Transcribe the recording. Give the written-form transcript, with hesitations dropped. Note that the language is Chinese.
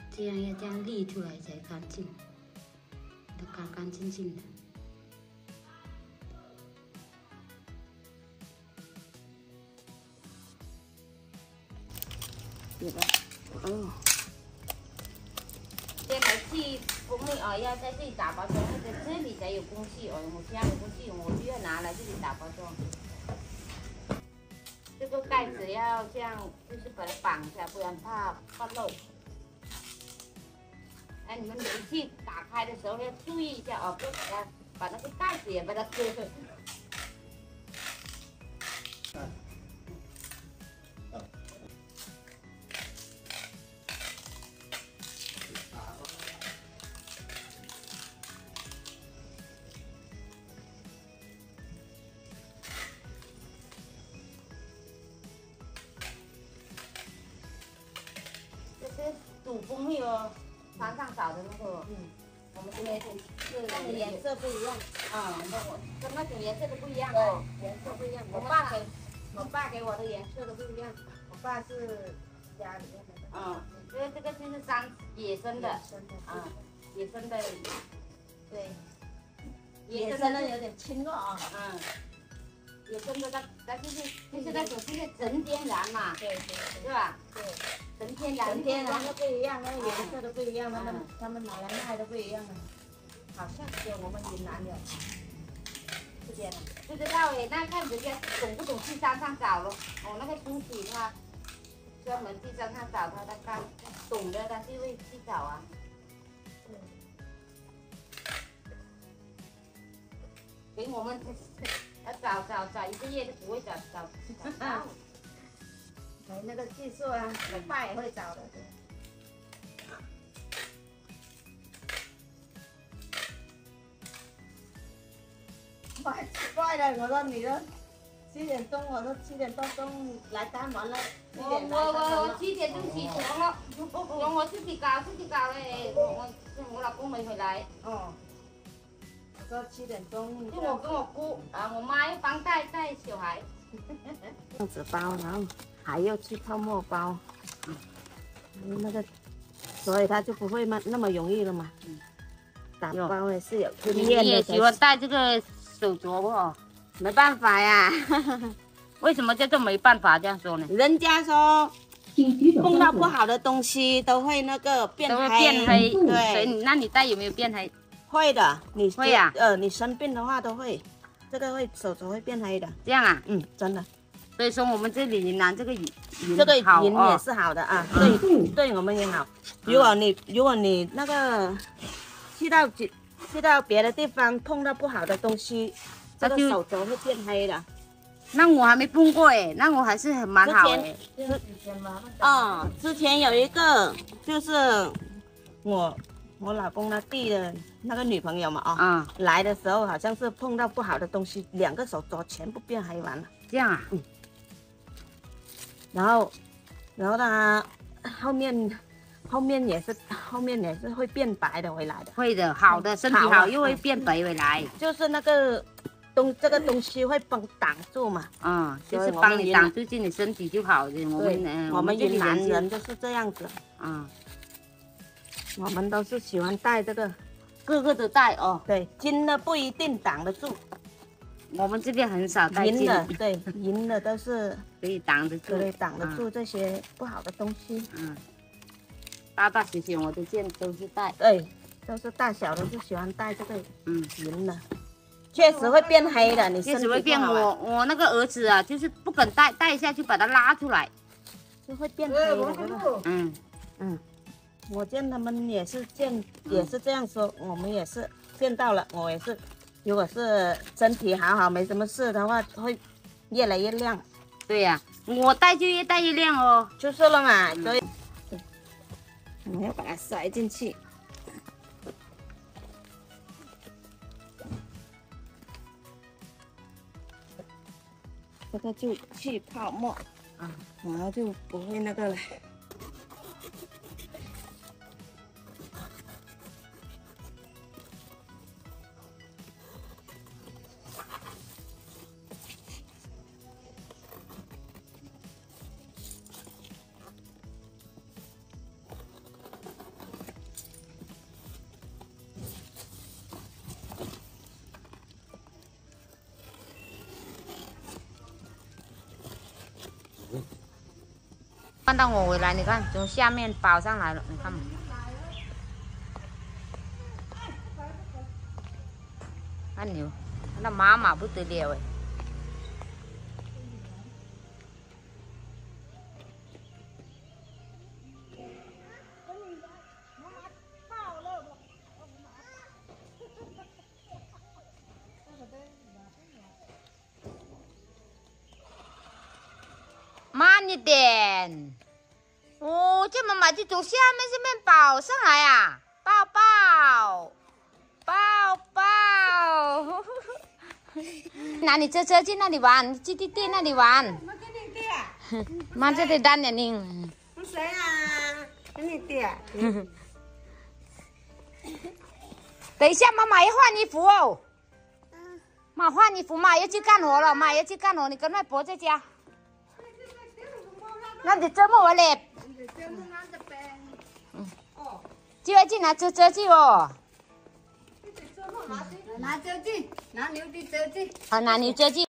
这样要这样沥出来才干净，都干干净净的。 有吧？哦。 这个去蜂蜜哦，要在这里打包装，这里才有工序哦，我家有工序，我就要拿来这里打包装。这个盖子要这样，就是把它绑起来，不然怕漏。哎，你们煤气打开的时候要注意一下哦，不要把那个盖子也把它割了。煮蜂蜜哦，船上找的那个，我们这边是看的颜色不一样， 跟那种颜色都不一样哦，颜色不一样。 我爸给我的颜色都不一样， 我爸是家里面的。 因为这个就是野生的，野生的，对， 野生的有点轻了啊。 野生的它就是那种就是纯天然嘛， 对， 是吧？ 对。 纯天然都不一样，那个颜色都不一样，他们拿来卖都不一样的。好像只有我们云南有这边的， 不知道哎，那看人家懂不懂去山上找咯。那个书记他专门去山上找他干，懂的他就会去找啊。给我们要找一个月都不会找到。 没那个技术啊，我爸也会找的。快奇怪了，我说你都7点钟，我说7点多钟来干完了。 我7点钟起床了，我自己搞嘞，我老公没回来。 我说7点钟。 就我跟我姑我妈要帮带小孩。 这样子包，然后还要去泡沫包，那个，所以它就不会那么容易了嘛。打包也是有经验的。 你也喜欢戴这个手镯哦？ 没办法呀。 为什么叫做没办法这样说呢？ 人家说碰到不好的东西都会那个变黑。对。 那你戴有没有变黑？ 会的，你会呀？ 你生病的话都会，这个手镯会变黑的。 这样啊？ 真的。 所以说我们这里云南这个银也是好的啊，对我们也好。如果你那个去到别的地方碰到不好的东西，这个手镯会变黑的。 那我还没碰过哎，那我还是蛮好哎。 之前有一个就是我老公他弟的那个女朋友嘛来的时候好像是碰到不好的东西，2个手镯全部变黑完了。 这样啊？ 然后他后面也是会变白的回来的。 会的，好的，身体好又会变白回来。 就是那个这个东西会挡住嘛。 就是帮你挡住，你身体就好的。 我们云南人就是这样子。我们都是喜欢戴这个， 个个都戴哦。 对，金的不一定挡得住。 我们这边很少戴金的，对，银的都是可以挡得住， 这些不好的东西。 大大小小我都见都是戴， 对，都是大小都是喜欢戴这个银的，确实会变黑的，你确实会变。我那个儿子啊，就是不肯戴一下就把它拉出来， 就会变黑的。我见他们也是这样说，我们也是见到了，我也是。如果是身体好没什么事的话，会越来越亮。 对呀，我戴就越戴越亮哦。 就是了嘛，所以我们要把它塞进去。这个就去泡沫，然后就不会那个了。 看到我回来，你看从下面跑上来了，你看嘛。看牛，那妈妈不得了哎。慢一点。哦，这妈妈就从下面这边跑上来啊！抱抱，抱抱。哪里车车去那里玩，去弟弟那里玩。妈这里单眼睛。 谁啊？跟你爹。 等一下，妈妈要换衣服哦。妈换衣服，妈要去干活了，妈要去干活，你跟外婆在家。那你周末我来。就要去拿车车去哦。 拿车去，拿牛的车去。 拿牛车去。